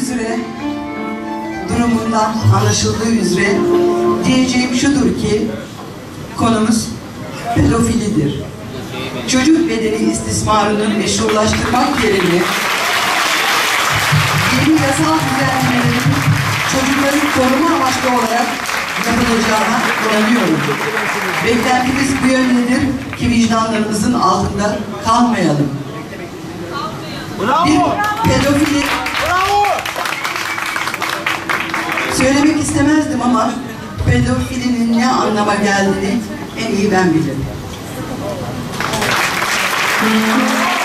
üzere, durumundan anlaşıldığı üzere diyeceğim şudur ki konumuz pedofilidir. Çocuk bedeni istismarını meşrulaştırmak yerine yeni yasal düzenlemelerin çocukların koruma amaçlı olarak yapılacağına inanıyorum. Beklentimiz bu yöndedir ki vicdanlarımızın altında kalmayalım. Bir pedofili söylemek istemezdim ama pedofilinin ne anlama geldiğini en iyi ben bilirim.